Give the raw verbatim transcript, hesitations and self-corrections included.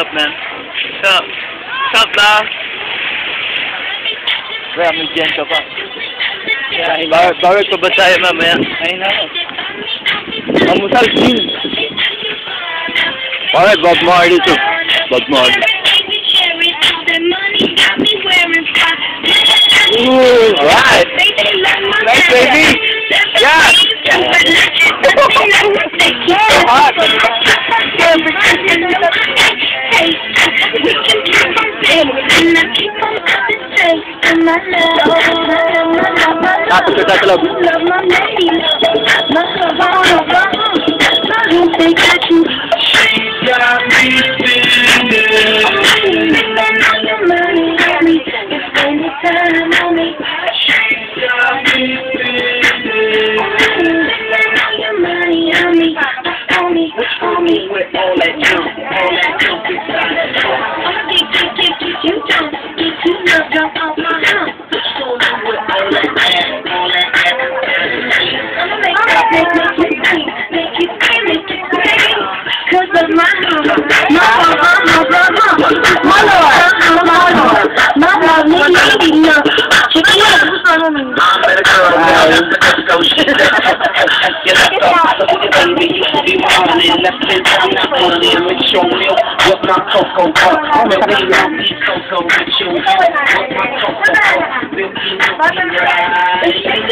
What's up, man? What's up? What's up, dog? Kaya nandiyan ka pa. Bakit, bakit pa ba tayo mamaya? Ayun na ako. Mamusal, sin. Bakit, Bob Marley ito? Bob Marley. Ooh, alright. Nice, baby. Yeah. So hot. Tapos ka sa loob. With all that junk, all that junk inside that car. Get, get, get, get you jump, get you love jump off my house. Show me with all that ass, all that ass. I'ma make that make, make you think, make you feel, make you scream. Cause of my mama, my mama, my mama, my lord, my lord, my lord, me, me, no. Check it out, what's going on? I'm better girl, let's go shit. Get up, baby, you should be mine. Let's get down that money and make sure you with my cocoa cup. I'm a big on these cocoa with you. With my cocoa cup, we'll keep it right.